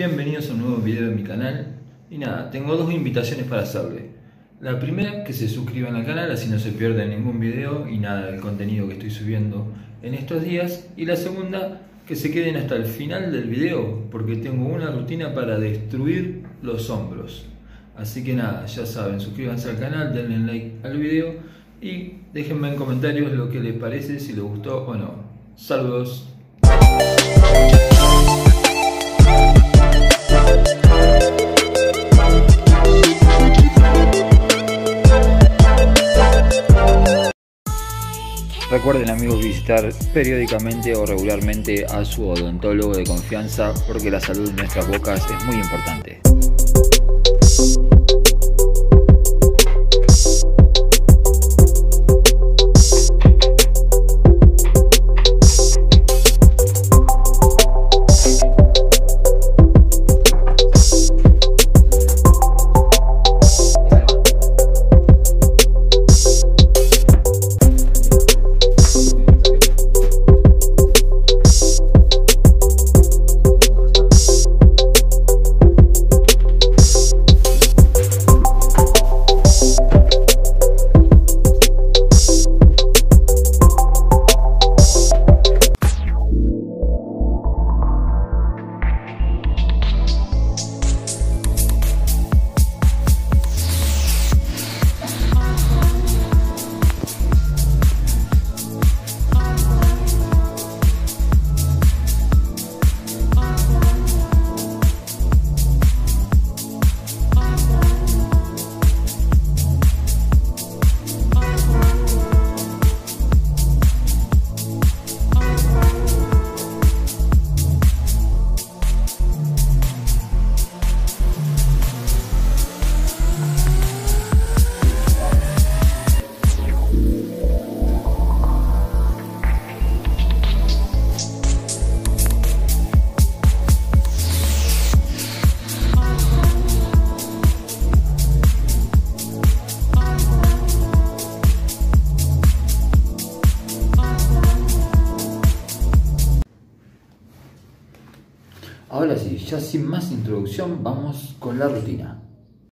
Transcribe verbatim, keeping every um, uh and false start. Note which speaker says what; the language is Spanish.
Speaker 1: Bienvenidos a un nuevo video de mi canal. Y nada, tengo dos invitaciones para hacerle. La primera, que se suscriban al canal, así no se pierden ningún video y nada del contenido que estoy subiendo en estos días. Y la segunda, que se queden hasta el final del video, porque tengo una rutina para destruir los hombros. Así que nada, ya saben, suscríbanse al canal, denle like al video y déjenme en comentarios lo que les parece, si les gustó o no. Saludos. Recuerden, amigos, visitar periódicamente o regularmente a su odontólogo de confianza, porque la salud de nuestras bocas es muy importante. Ahora sí, ya sin más introducción, vamos con la rutina.